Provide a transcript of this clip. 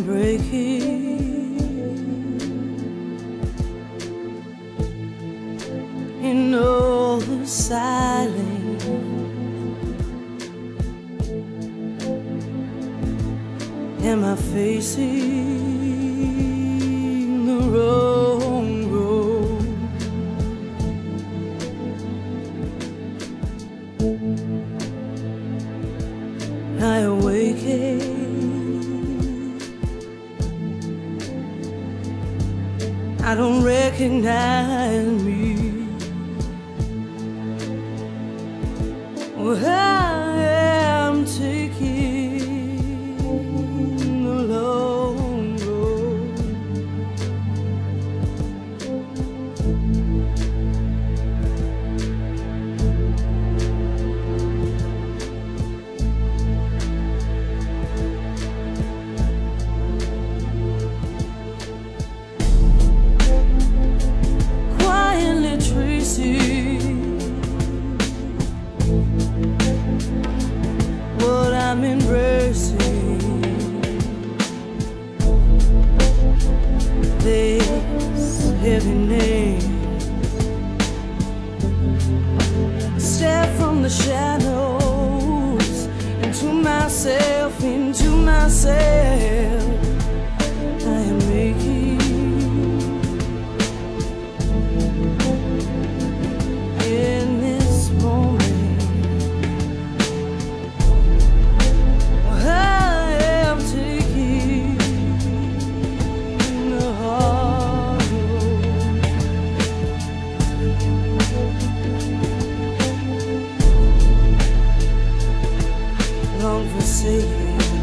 breaking in all the silence. Am I facing the wrong road? I awaken, I don't recognize me. Well, I am taking the long road. Quietly tracing what I'm embracing. This heaviness, step from the shadows into myself, into myself. I am making in this moment. Long forsaken,